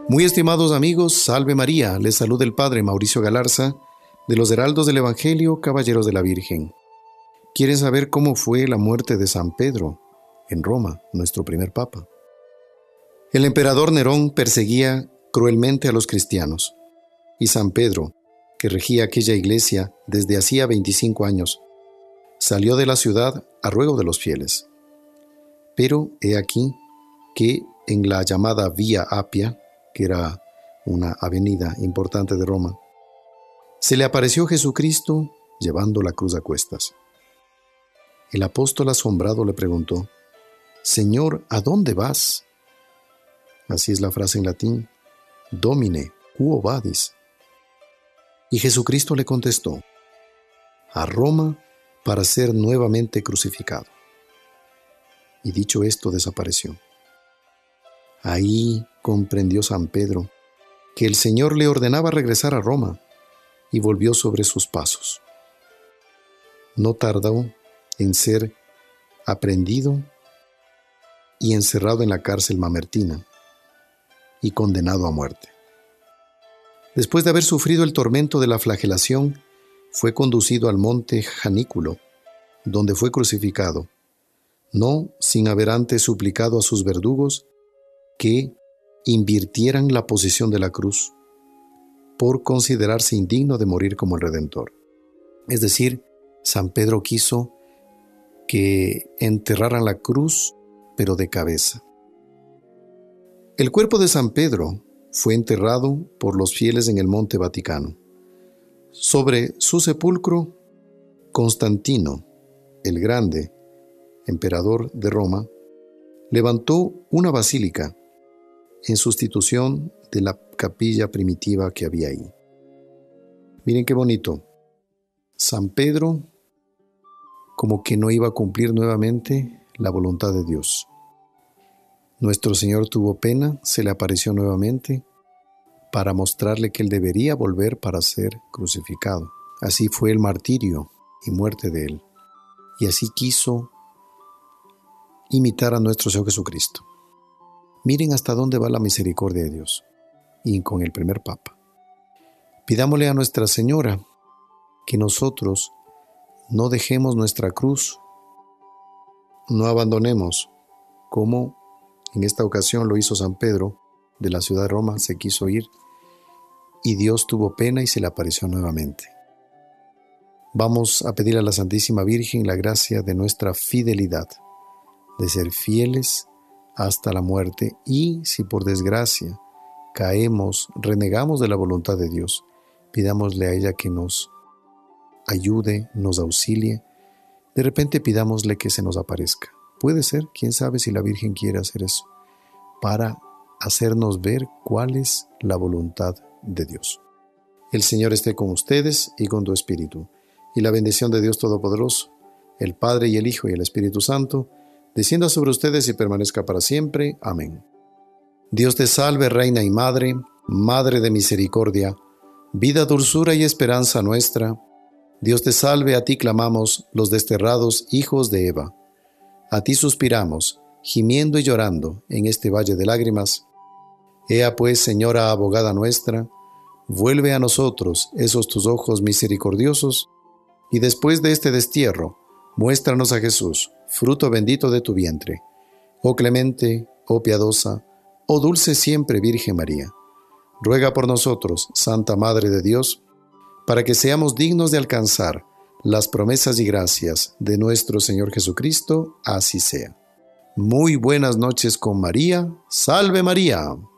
Muy estimados amigos, salve María, les saluda el Padre Mauricio Galarza, de los Heraldos del Evangelio, Caballeros de la Virgen. ¿Quieren saber cómo fue la muerte de San Pedro en Roma, nuestro primer papa? El emperador Nerón perseguía cruelmente a los cristianos, y San Pedro, que regía aquella iglesia desde hacía 25 años, salió de la ciudad a ruego de los fieles. Pero he aquí que en la llamada Vía Apia, que era una avenida importante de Roma, se le apareció Jesucristo llevando la cruz a cuestas. El apóstol asombrado le preguntó: «Señor, ¿a dónde vas?». Así es la frase en latín: «Domine, quo vadis?». Y Jesucristo le contestó: «A Roma para ser nuevamente crucificado». Y dicho esto, desapareció. Ahí comprendió San Pedro que el Señor le ordenaba regresar a Roma, y volvió sobre sus pasos. No tardó en ser aprehendido y encerrado en la cárcel mamertina y condenado a muerte. Después de haber sufrido el tormento de la flagelación, fue conducido al monte Janículo, donde fue crucificado, no sin haber antes suplicado a sus verdugos que invirtieran la posición de la cruz, por considerarse indigno de morir como el Redentor. Es decir, San Pedro quiso que enterraran la cruz, pero de cabeza. El cuerpo de San Pedro fue enterrado por los fieles en el Monte Vaticano. Sobre su sepulcro, Constantino, el Grande, emperador de Roma, levantó una basílica en sustitución de la capilla primitiva que había ahí. Miren qué bonito. San Pedro como que no iba a cumplir nuevamente la voluntad de Dios. Nuestro Señor tuvo pena, se le apareció nuevamente para mostrarle que él debería volver para ser crucificado. Así fue el martirio y muerte de él. Y así quiso imitar a nuestro Señor Jesucristo. Miren hasta dónde va la misericordia de Dios, y con el primer Papa. Pidámosle a Nuestra Señora que nosotros no dejemos nuestra cruz, no abandonemos, como en esta ocasión lo hizo San Pedro de la ciudad de Roma, se quiso ir, y Dios tuvo pena y se le apareció nuevamente. Vamos a pedir a la Santísima Virgen la gracia de nuestra fidelidad, de ser fieles hasta la muerte, y si por desgracia caemos, renegamos de la voluntad de Dios, pidámosle a ella que nos ayude, nos auxilie. De repente pidámosle que se nos aparezca. Puede ser, quién sabe si la Virgen quiere hacer eso, para hacernos ver cuál es la voluntad de Dios. El Señor esté con ustedes y con tu espíritu, y la bendición de Dios Todopoderoso, el Padre y el Hijo y el Espíritu Santo, descienda sobre ustedes y permanezca para siempre. Amén. Dios te salve, Reina y Madre, Madre de misericordia, vida, dulzura y esperanza nuestra. Dios te salve, a ti clamamos, los desterrados hijos de Eva. A ti suspiramos, gimiendo y llorando en este valle de lágrimas. Ea pues, Señora abogada nuestra, vuelve a nosotros esos tus ojos misericordiosos, y después de este destierro, muéstranos a Jesús, fruto bendito de tu vientre. Oh clemente, oh piadosa, oh dulce siempre Virgen María, ruega por nosotros, Santa Madre de Dios, para que seamos dignos de alcanzar las promesas y gracias de nuestro Señor Jesucristo. Así sea. Muy buenas noches con María. ¡Salve María!